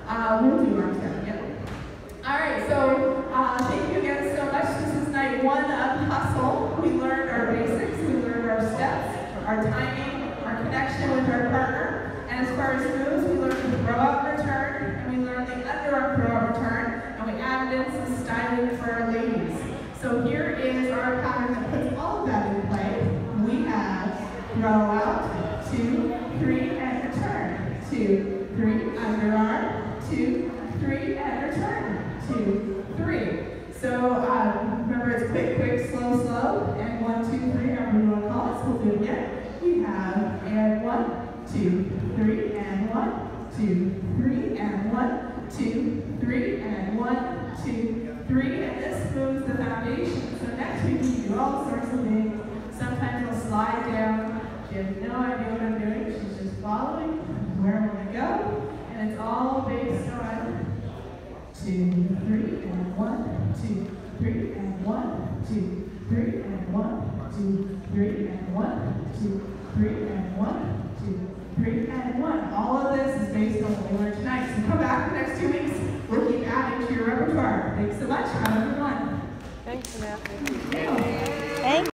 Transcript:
We'll do our step, yep. All right, so thank you again so much. This is night one of Hustle. We learned our basics, we learned our steps, our timing, our connection with our partner. And as far as moves, we learned the throw out and return, and we learned the underarm throw out return, and we added in some styling for our ladies. So here is our pattern that puts all of that in play. We have throw out, 2, 3, and return. 2, 3, underarm, 2, 3, and return. 2, 3. So remember, it's quick, quick, slow, slow, and 1, 2, 3, however you want to call it. So we'll do it again. We have and 1, 2, 3, and 1, 2, 3, and 1, 2, 3, and 1, 2, 3, and this moves the foundation. So next week we do all sorts of things. Sometimes we'll slide down. She has no idea what I'm doing. She's just following where I'm going to go, and it's all based on 2, 3, and 1, 2, 3, and 1, 2, 3, and 1, 2, 3, and 1, 2, 3, and 1, 2, 3, and 1. All of this is based on what we learned tonight. So come back the next 2 weeks. We'll keep adding to your repertoire. Thanks so much. Have a good one. Thanks, Jeannette. Thank you.